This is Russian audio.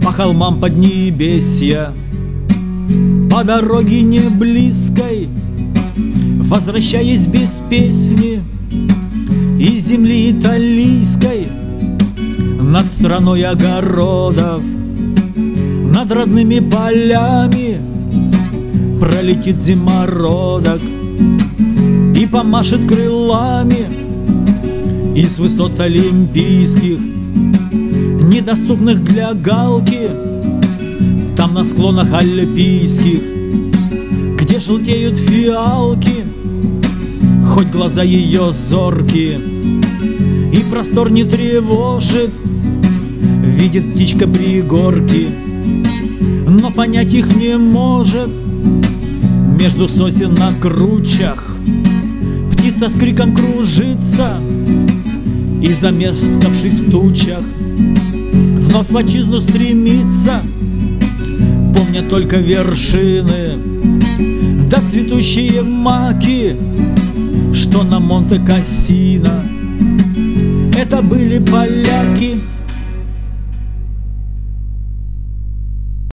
по холмам Поднебесья, по дороге не близкой, возвращаясь без песни из земли италийской, над страной огородов, над родными полями пролетит зимородок и помашет крылами из высот олимпийских, недоступных для галки, там на склонах альпийских, где желтеют фиалки, хоть глаза ее зоркие, и простор не тревожит, видит птичка пригорки, но понять их не может. Между сосен на кручах птица с криком кружится, и, замешкавшись в тучах, вновь в отчизну стремится, помня только вершины да цветущие маки, что на Монте-Кассино. Это были поляки.